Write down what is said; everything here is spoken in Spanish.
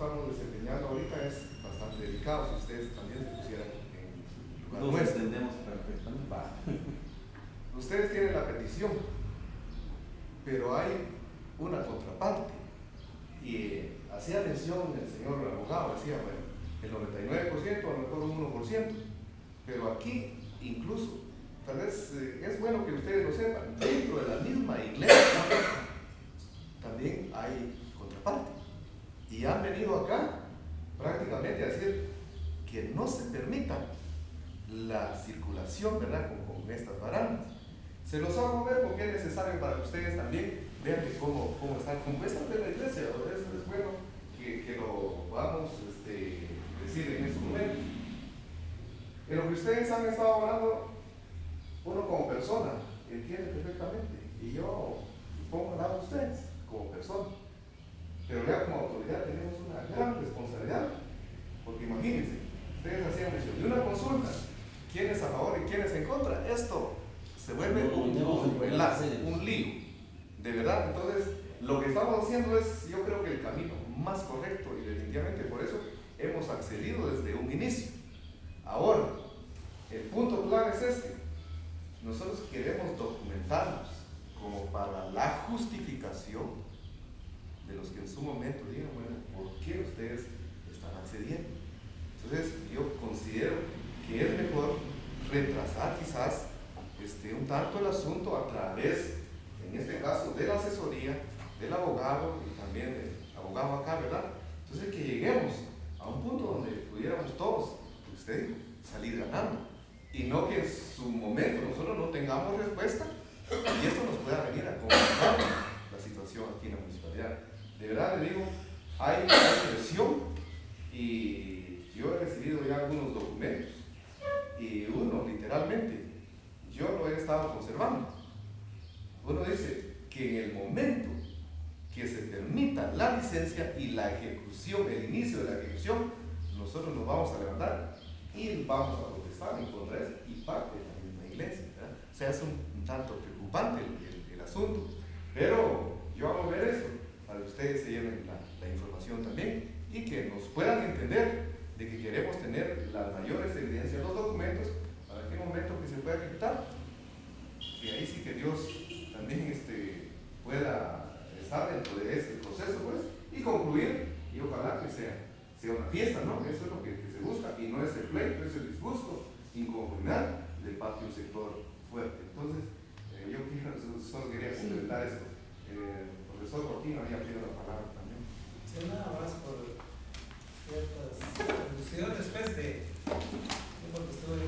estamos desempeñando ahorita es bastante delicado. Si ustedes también se pusieran en lugar Nos nuestro. entendemos perfectamente. Va. Ustedes tienen la petición, pero hay una contraparte. Y hacía mención el señor abogado, decía, bueno, el 99%, a lo mejor un 1%, pero aquí incluso, tal vez es bueno que ustedes lo sepan, dentro de la misma iglesia también hay contraparte. Y han venido acá prácticamente a decir que no se permita la circulación, ¿verdad?, con estas barandas. Se los hago ver porque es necesario para que ustedes también vean que cómo están compuestas de la iglesia. Es bueno que lo podamos decir en estos momentos. En lo que ustedes han estado hablando, uno como persona entiende perfectamente, y yo pongo al lado de ustedes como persona, pero ya como autoridad tenemos una gran responsabilidad, porque imagínense, ustedes hacían mención de una consulta, quién es a favor y quién es en contra. Esto se vuelve un lío, de verdad. Entonces, lo que estamos haciendo es, yo creo que el camino más correcto, y definitivamente por eso hemos accedido desde un inicio. Ahora, el punto clave es este: nosotros queremos documentarnos como para la justificación de los que en su momento digan, bueno, ¿por qué ustedes están accediendo? Entonces, yo considero que es mejor retrasar quizás un tanto el asunto a través, en este caso, de la asesoría del abogado y también del abogado acá, ¿verdad? Entonces, que lleguemos a un punto donde pudiéramos todos, usted dijo, salir ganando, y no que en su momento nosotros no tengamos respuesta y esto nos pueda venir a complicar la situación aquí en la municipalidad. De verdad le digo, hay presión, y yo he recibido ya algunos documentos, y uno literalmente, yo lo he estado conservando. Uno dice que en el momento que se permita la licencia y la ejecución, el inicio de la ejecución, nosotros nos vamos a levantar y vamos a protestar en contra de eso, y parte de la misma iglesia, ¿verdad? O sea, es un tanto preocupante el asunto, pero yo hago ver eso para que ustedes se lleven la información también y que nos puedan entender de que queremos tener las mayores evidencias, los documentos, para que en el momento que se pueda ejecutar, que ahí sí que Dios también pueda estar dentro de ese proceso, pues, y concluir, y ojalá que sea una fiesta, ¿no? Eso es lo que se busca, y no es el pleito, es el disgusto, inconformidad de parte de un sector fuerte. Entonces, yo solo quería complementar esto. Profesor Cortina, ya pido la palabra también. Sí, nada más por ciertas conclusiones, pues, porque estuve